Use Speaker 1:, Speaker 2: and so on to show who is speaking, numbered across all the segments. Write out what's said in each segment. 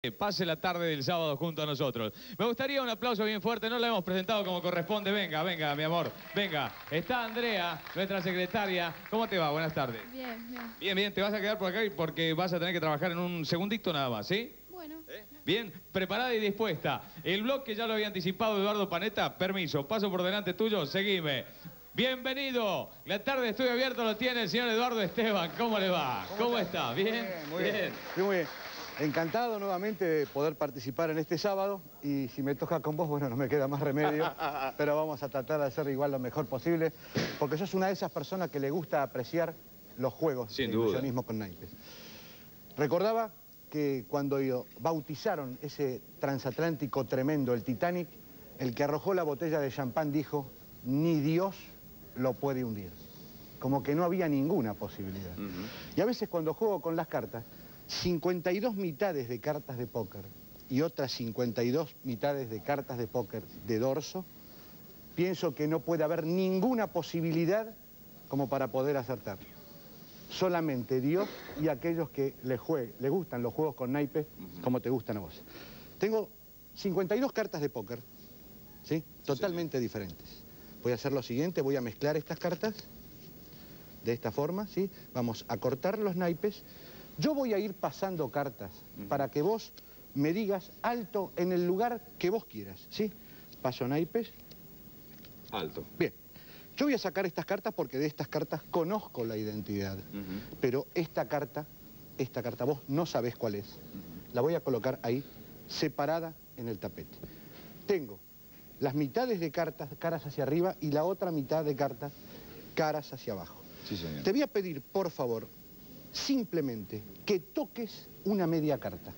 Speaker 1: Pase la tarde del sábado junto a nosotros. Me gustaría un aplauso bien fuerte, no la hemos presentado como corresponde. Venga, venga, mi amor, venga. Está Andrea, nuestra secretaria. ¿Cómo te va? Buenas tardes.
Speaker 2: Bien, bien.
Speaker 1: Bien, bien, te vas a quedar por acá porque vas a tener que trabajar en un segundito nada más, ¿sí?
Speaker 2: Bueno.
Speaker 1: Bien, preparada y dispuesta. El bloque ya lo había anticipado Eduardo Panetta. Permiso, paso por delante tuyo, seguime. Bienvenido. La tarde de estudio abierto lo tiene el señor Eduardo Esteban. ¿Cómo le va? ¿Cómo está? ¿Bien?
Speaker 3: Muy bien. Muy bien. Encantado nuevamente de poder participar en este sábado y si me toca con vos, bueno, no me queda más remedio, pero vamos a tratar de hacer igual lo mejor posible, porque sos una de esas personas que le gusta apreciar los juegos de ilusionismo con naipes. Recordaba que cuando bautizaron ese transatlántico tremendo, el Titanic, el que arrojó la botella de champán dijo, ni Dios lo puede hundir. Como que no había ninguna posibilidad. Y a veces cuando juego con las cartas, 52 mitades de cartas de póker y otras 52 mitades de cartas de póker de dorso, pienso que no puede haber ninguna posibilidad como para poder acertar. Solamente Dios y aquellos que le gustan los juegos con naipes como te gustan a vos. Tengo 52 cartas de póker, ¿sí? Totalmente diferentes. Voy a hacer lo siguiente, voy a mezclar estas cartas de esta forma, ¿sí? Vamos a cortar los naipes. Yo voy a ir pasando cartas para que vos me digas alto en el lugar que vos quieras, ¿sí? Paso naipes.
Speaker 1: Alto.
Speaker 3: Bien. Yo voy a sacar estas cartas porque de estas cartas conozco la identidad. Pero esta carta vos no sabés cuál es. La voy a colocar ahí, separada en el tapete. Tengo las mitades de cartas caras hacia arriba y la otra mitad de cartas caras hacia abajo.
Speaker 1: Sí, señor.
Speaker 3: Te voy a pedir, por favor, simplemente que toques una media carta.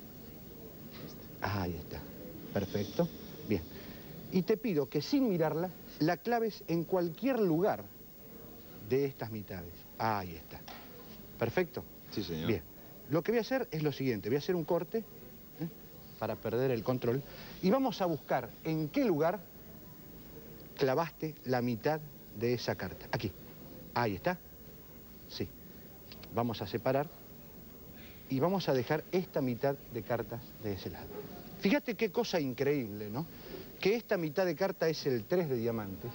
Speaker 3: Ahí está. Perfecto. Bien. Y te pido que sin mirarla, la claves en cualquier lugar de estas mitades. Ahí está. Perfecto.
Speaker 1: Sí, señor.
Speaker 3: Bien. Lo que voy a hacer es lo siguiente. Voy a hacer un corte para perder el control. Y vamos a buscar en qué lugar clavaste la mitad de esa carta. Aquí. Ahí está. Sí. Vamos a separar y vamos a dejar esta mitad de cartas de ese lado. Fíjate qué cosa increíble, ¿no? Que esta mitad de carta es el 3 de diamantes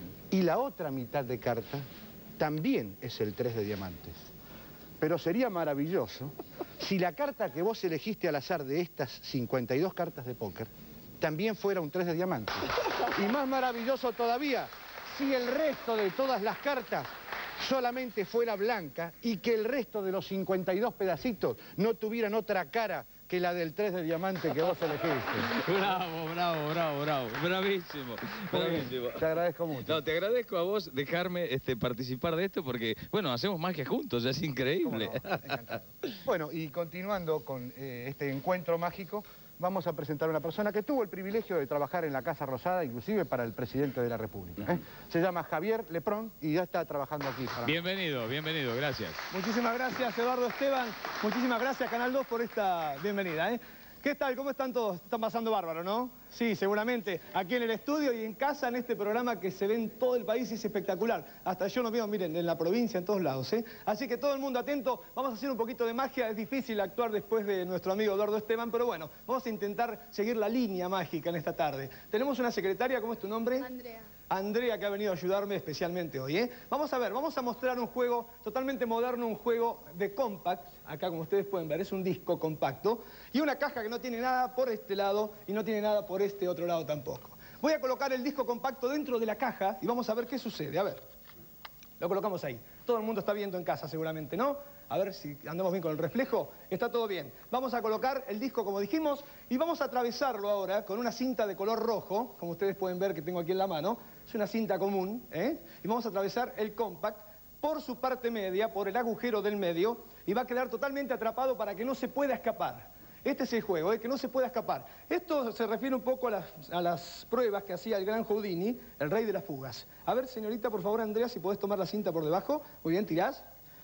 Speaker 3: y la otra mitad de carta también es el 3 de diamantes. Pero sería maravilloso si la carta que vos elegiste al azar de estas 52 cartas de póker también fuera un 3 de diamantes. Y más maravilloso todavía, si el resto de todas las cartas solamente fuera blanca y que el resto de los 52 pedacitos no tuvieran otra cara que la del 3 de diamante que vos elegiste.
Speaker 1: Bravo, bravo, bravo, bravo. Bravísimo, bravísimo.
Speaker 3: Te agradezco mucho.
Speaker 1: No, te agradezco a vos dejarme participar de esto porque, bueno, hacemos magia juntos, es increíble.
Speaker 3: ¿Cómo no? Encantado. Bueno, y continuando con este encuentro mágico, vamos a presentar a una persona que tuvo el privilegio de trabajar en la Casa Rosada, inclusive para el presidente de la República. Se llama Javier Leprón y ya está trabajando aquí.
Speaker 1: Bienvenido, bienvenido, gracias.
Speaker 4: Muchísimas gracias, Eduardo Esteban. Muchísimas gracias, Canal 2, por esta bienvenida. ¿Qué tal? ¿Cómo están todos? Están pasando bárbaro, ¿no? Sí, seguramente. Aquí en el estudio y en casa, en este programa que se ve en todo el país, es espectacular. Hasta yo lo veo, miren, en la provincia, en todos lados, ¿eh? Así que todo el mundo atento. Vamos a hacer un poquito de magia. Es difícil actuar después de nuestro amigo Eduardo Esteban, pero bueno, vamos a intentar seguir la línea mágica en esta tarde. Tenemos una secretaria, ¿cómo es tu nombre?
Speaker 2: Andrea.
Speaker 4: Andrea, que ha venido a ayudarme especialmente hoy, ¿eh? Vamos a ver, vamos a mostrar un juego totalmente moderno, un juego de compact. Acá, como ustedes pueden ver, es un disco compacto. Y una caja que no tiene nada por este lado y no tiene nada por este otro lado tampoco. Voy a colocar el disco compacto dentro de la caja y vamos a ver qué sucede. A ver, lo colocamos ahí. Todo el mundo está viendo en casa seguramente, ¿no? A ver si andamos bien con el reflejo. Está todo bien. Vamos a colocar el disco como dijimos y vamos a atravesarlo ahora con una cinta de color rojo, como ustedes pueden ver que tengo aquí en la mano. Es una cinta común, ¿eh? Y vamos a atravesar el compact por su parte media, por el agujero del medio, y va a quedar totalmente atrapado para que no se pueda escapar. Este es el juego, que no se pueda escapar. Esto se refiere un poco a las pruebas que hacía el gran Houdini, el rey de las fugas. A ver, señorita, por favor, Andrea, si podés tomar la cinta por debajo. Muy bien, tirás.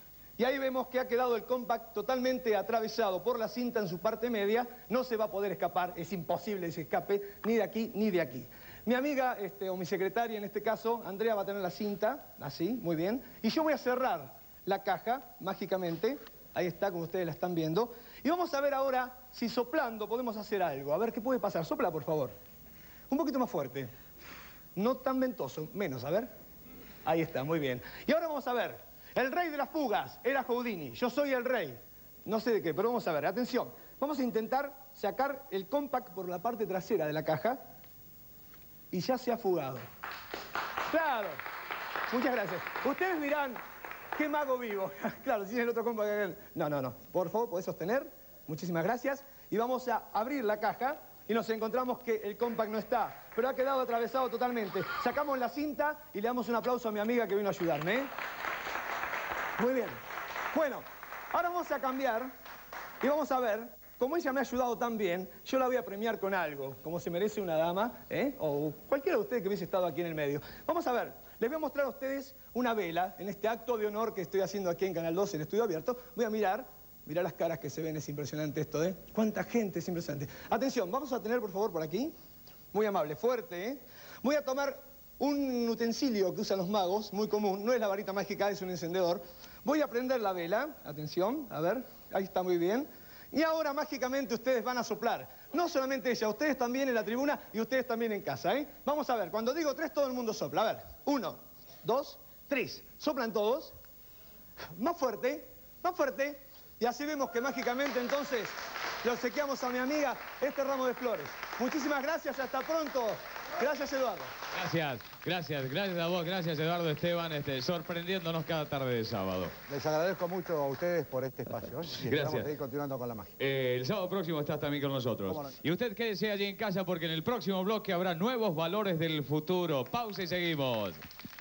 Speaker 4: Y ahí vemos que ha quedado el compact totalmente atravesado por la cinta en su parte media. No se va a poder escapar, es imposible que se escape ni de aquí ni de aquí. Mi amiga, o mi secretaria en este caso, Andrea, va a tener la cinta, así, muy bien. Y yo voy a cerrar la caja, mágicamente. Ahí está, como ustedes la están viendo. Y vamos a ver ahora si soplando podemos hacer algo. A ver, ¿qué puede pasar? Sopla, por favor. Un poquito más fuerte. No tan ventoso, menos, a ver. Ahí está, muy bien. Y ahora vamos a ver. El rey de las fugas era Houdini. Yo soy el rey. No sé de qué, pero vamos a ver. Atención. Vamos a intentar sacar el compact por la parte trasera de la caja. Y ya se ha fugado. ¡Claro! Muchas gracias. Ustedes dirán, ¿qué mago vivo? Claro, si tiene el otro compact. No, no, no. Por favor, podés sostener. Muchísimas gracias. Y vamos a abrir la caja. Y nos encontramos que el compact no está, pero ha quedado atravesado totalmente. Sacamos la cinta y le damos un aplauso a mi amiga que vino a ayudarme, ¿eh? Muy bien. Bueno, ahora vamos a cambiar y vamos a ver, como ella me ha ayudado tan bien, yo la voy a premiar con algo, como se merece una dama, ¿eh? O cualquiera de ustedes que hubiese estado aquí en el medio. Vamos a ver, les voy a mostrar a ustedes una vela en este acto de honor que estoy haciendo aquí en Canal 12 en Estudio Abierto. Voy a mirar. Mirá las caras que se ven, es impresionante esto, ¿eh? Cuánta gente, es impresionante. Atención, vamos a tener, por favor, por aquí. Muy amable, fuerte, ¿eh? Voy a tomar un utensilio que usan los magos, muy común. No es la varita mágica, es un encendedor. Voy a prender la vela. Atención, a ver. Ahí está muy bien. Y ahora, mágicamente, ustedes van a soplar. No solamente ella, ustedes también en la tribuna y ustedes también en casa, ¿eh? Vamos a ver, cuando digo 3, todo el mundo sopla. A ver, 1, 2, 3. ¿Soplan todos? Más fuerte, más fuerte. Y así vemos que mágicamente entonces le obsequiamos a mi amiga este ramo de flores. Muchísimas gracias, hasta pronto. Gracias, Eduardo.
Speaker 1: Gracias a vos, gracias Eduardo Esteban, sorprendiéndonos cada tarde de sábado.
Speaker 3: Les agradezco mucho a ustedes por este espacio. Y esperamos seguir continuando con la magia.
Speaker 1: El sábado próximo estás también con nosotros.
Speaker 3: No?
Speaker 1: Y usted quédese allí en casa porque en el próximo bloque habrá nuevos valores del futuro. Pausa y seguimos.